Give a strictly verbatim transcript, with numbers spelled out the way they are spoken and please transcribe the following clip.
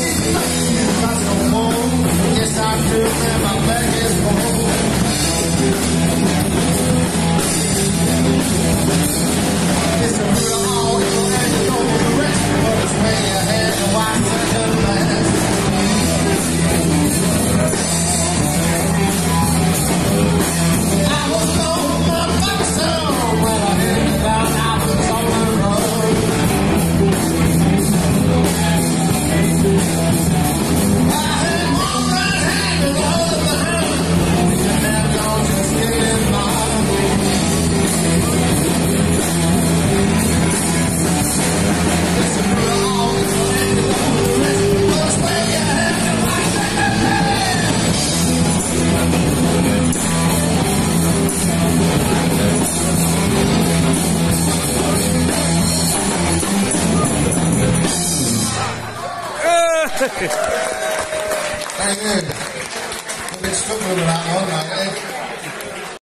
Yes, I do, and my leg is cold. It's a real all and you know the rest, but it's way ahead and why such a mess. I was going my fucking soul when I hit the ground, I was on the road. I had one right hand and all of the hand, and now y'all just getting mine. It's a real all and you know the rest, but it's way ahead and why such a mess. Thank you. It's good moving out, all right, eh?